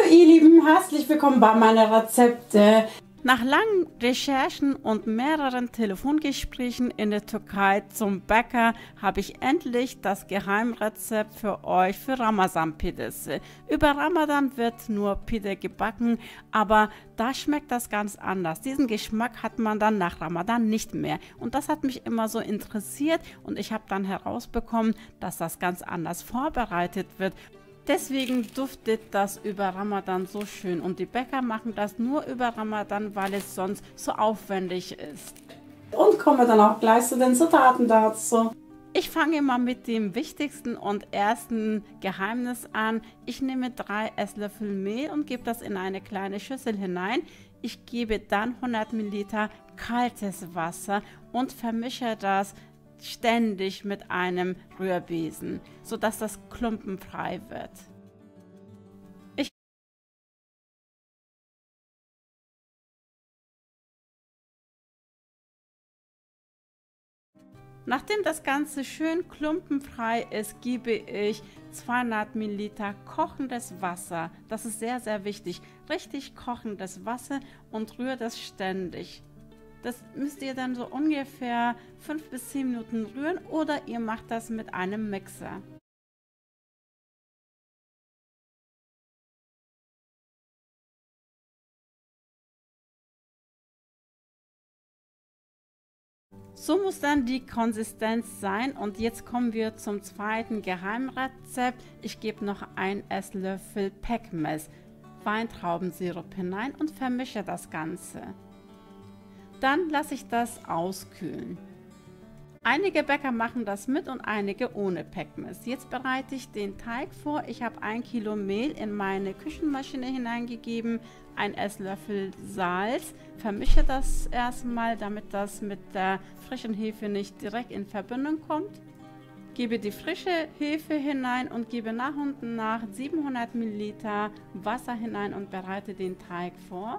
ihr Lieben, herzlich willkommen bei meiner Rezepte. Nach langen Recherchen und mehreren Telefongesprächen in der Türkei zum Bäcker habe ich endlich das Geheimrezept für euch für Ramazan-Pidesi. Über Ramadan wird nur Pide gebacken, aber da schmeckt das ganz anders. Diesen Geschmack hat man dann nach Ramadan nicht mehr. Und das hat mich immer so interessiert und ich habe dann herausbekommen, dass das ganz anders vorbereitet wird. Deswegen duftet das über Ramadan so schön und die Bäcker machen das nur über Ramadan, weil es sonst so aufwendig ist. Und komme dann auch gleich zu den Zutaten dazu. Ich fange mal mit dem wichtigsten und ersten Geheimnis an. Ich nehme 3 Esslöffel Mehl und gebe das in eine kleine Schüssel hinein. Ich gebe dann 100 Milliliter kaltes Wasser und vermische das ständig mit einem Rührbesen, sodass das klumpenfrei wird. Nachdem das Ganze schön klumpenfrei ist, gebe ich 200 Milliliter kochendes Wasser. Das ist sehr, sehr wichtig. Richtig kochendes Wasser und rührt das ständig. Das müsst ihr dann so ungefähr 5 bis 10 Minuten rühren oder ihr macht das mit einem Mixer. So muss dann die Konsistenz sein und jetzt kommen wir zum zweiten Geheimrezept. Ich gebe noch 1 Esslöffel Pekmez, Weintraubensirup hinein und vermische das Ganze. Dann lasse ich das auskühlen. Einige Bäcker machen das mit und einige ohne Pekmez. Jetzt bereite ich den Teig vor. Ich habe 1 Kilo Mehl in meine Küchenmaschine hineingegeben, 1 Esslöffel Salz. Vermische das erstmal, damit das mit der frischen Hefe nicht direkt in Verbindung kommt. Gebe die frische Hefe hinein und gebe nach und nach 700 Milliliter Wasser hinein und bereite den Teig vor.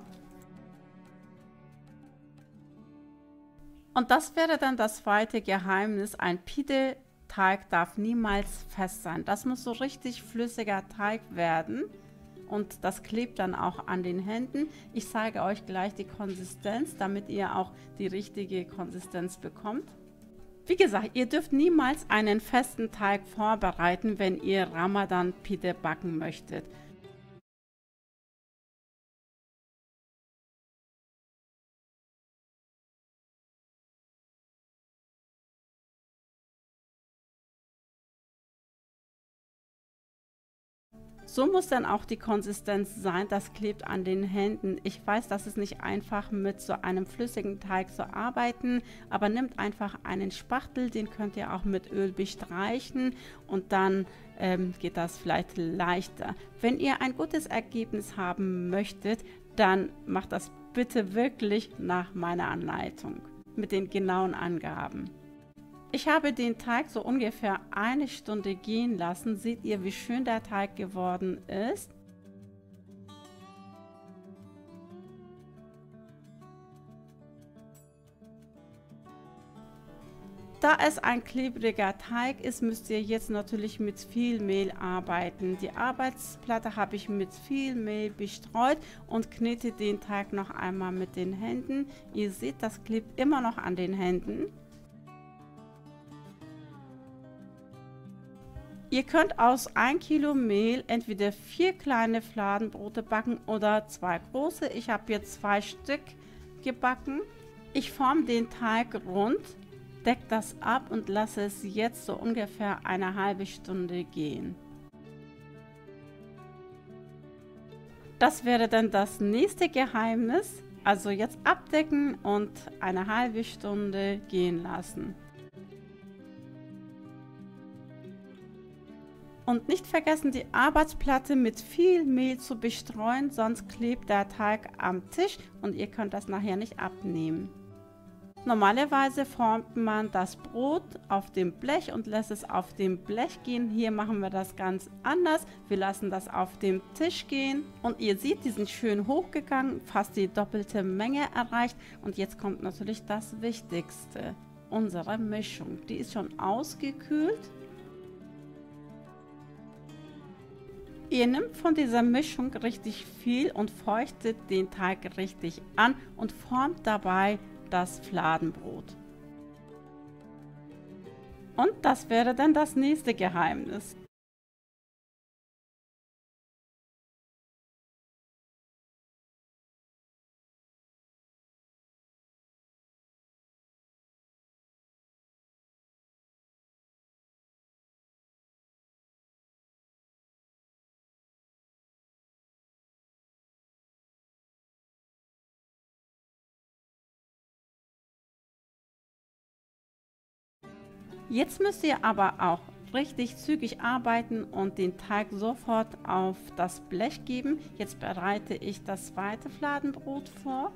Und das wäre dann das zweite Geheimnis. Ein Pide-Teig darf niemals fest sein. Das muss so richtig flüssiger Teig werden. Und das klebt dann auch an den Händen. Ich zeige euch gleich die Konsistenz, damit ihr auch die richtige Konsistenz bekommt. Wie gesagt, ihr dürft niemals einen festen Teig vorbereiten, wenn ihr Ramadan-Pide backen möchtet. So muss dann auch die Konsistenz sein, das klebt an den Händen. Ich weiß, das ist nicht einfach mit so einem flüssigen Teig zu arbeiten, aber nehmt einfach einen Spachtel, den könnt ihr auch mit Öl bestreichen und dann geht das vielleicht leichter. Wenn ihr ein gutes Ergebnis haben möchtet, dann macht das bitte wirklich nach meiner Anleitung mit den genauen Angaben. Ich habe den Teig so ungefähr 1 Stunde gehen lassen. Seht ihr, wie schön der Teig geworden ist? Da es ein klebriger Teig ist, müsst ihr jetzt natürlich mit viel Mehl arbeiten. Die Arbeitsplatte habe ich mit viel Mehl bestreut und knete den Teig noch einmal mit den Händen. Ihr seht, das klebt immer noch an den Händen. Ihr könnt aus 1 Kilo Mehl entweder 4 kleine Fladenbrote backen oder 2 große. Ich habe jetzt 2 Stück gebacken. Ich forme den Teig rund, decke das ab und lasse es jetzt so ungefähr eine halbe Stunde gehen. Das wäre dann das nächste Geheimnis. Also jetzt abdecken und eine halbe Stunde gehen lassen. Und nicht vergessen, die Arbeitsplatte mit viel Mehl zu bestreuen, sonst klebt der Teig am Tisch und ihr könnt das nachher nicht abnehmen. Normalerweise formt man das Brot auf dem Blech und lässt es auf dem Blech gehen. Hier machen wir das ganz anders. Wir lassen das auf dem Tisch gehen und ihr seht, die sind schön hochgegangen, fast die doppelte Menge erreicht. Und jetzt kommt natürlich das Wichtigste, unsere Mischung. Die ist schon ausgekühlt. Ihr nehmt von dieser Mischung richtig viel und feuchtet den Teig richtig an und formt dabei das Fladenbrot. Und das wäre dann das nächste Geheimnis. Jetzt müsst ihr aber auch richtig zügig arbeiten und den Teig sofort auf das Blech geben. Jetzt bereite ich das zweite Fladenbrot vor.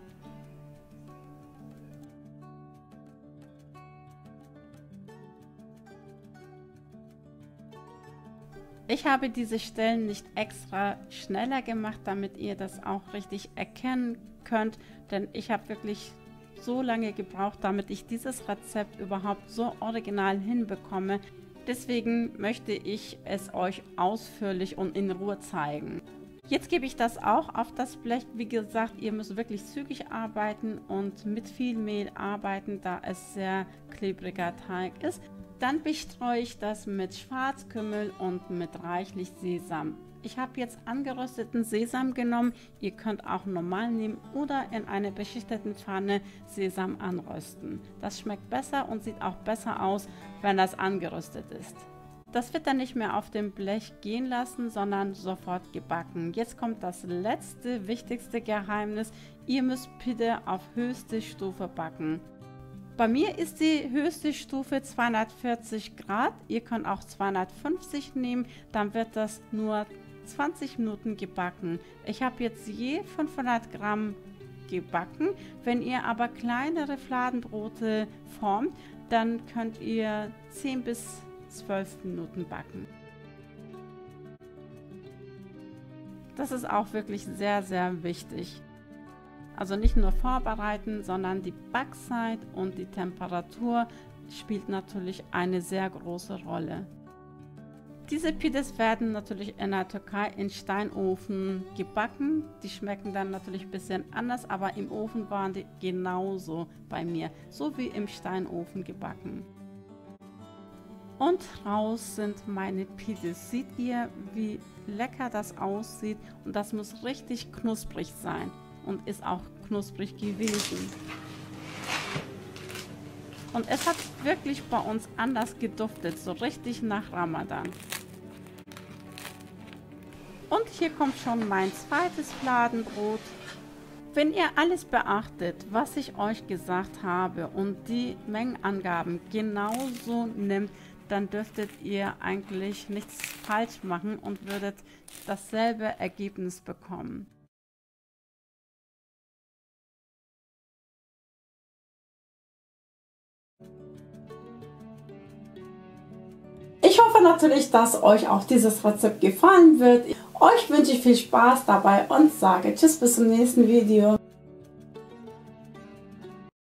Ich habe diese Stellen nicht extra schneller gemacht, damit ihr das auch richtig erkennen könnt, denn ich habe wirklich so lange gebraucht, damit ich dieses Rezept überhaupt so original hinbekomme. Deswegen möchte ich es euch ausführlich und in Ruhe zeigen. Jetzt gebe ich das auch auf das Blech. Wie gesagt, ihr müsst wirklich zügig arbeiten und mit viel Mehl arbeiten, da es sehr klebriger Teig ist. Dann bestreue ich das mit Schwarzkümmel und mit reichlich Sesam. Ich habe jetzt angerösteten Sesam genommen. Ihr könnt auch normal nehmen oder in einer beschichteten Pfanne Sesam anrösten. Das schmeckt besser und sieht auch besser aus, wenn das angeröstet ist. Das wird dann nicht mehr auf dem Blech gehen lassen, sondern sofort gebacken. Jetzt kommt das letzte, wichtigste Geheimnis. Ihr müsst bitte auf höchste Stufe backen. Bei mir ist die höchste Stufe 240 Grad. Ihr könnt auch 250 nehmen, dann wird das nur 20 Minuten gebacken. Ich habe jetzt je 500 Gramm gebacken. Wenn ihr aber kleinere Fladenbrote formt, dann könnt ihr 10 bis 12 Minuten backen. Das ist auch wirklich sehr, sehr wichtig. Also nicht nur vorbereiten, sondern die Backzeit und die Temperatur spielt natürlich eine sehr große Rolle. Diese Pides werden natürlich in der Türkei in Steinofen gebacken. Die schmecken dann natürlich ein bisschen anders, aber im Ofen waren die genauso bei mir, so wie im Steinofen gebacken. Und raus sind meine Pides. Seht ihr, wie lecker das aussieht? Und das muss richtig knusprig sein. Und ist auch knusprig gewesen. Und es hat wirklich bei uns anders geduftet, so richtig nach Ramadan. Und hier kommt schon mein zweites Fladenbrot. Wenn ihr alles beachtet, was ich euch gesagt habe und die Mengenangaben genauso nimmt, dann dürftet ihr eigentlich nichts falsch machen und würdet dasselbe Ergebnis bekommen. Ich hoffe natürlich, dass euch auch dieses Rezept gefallen wird. Euch wünsche ich viel Spaß dabei und sage Tschüss bis zum nächsten Video.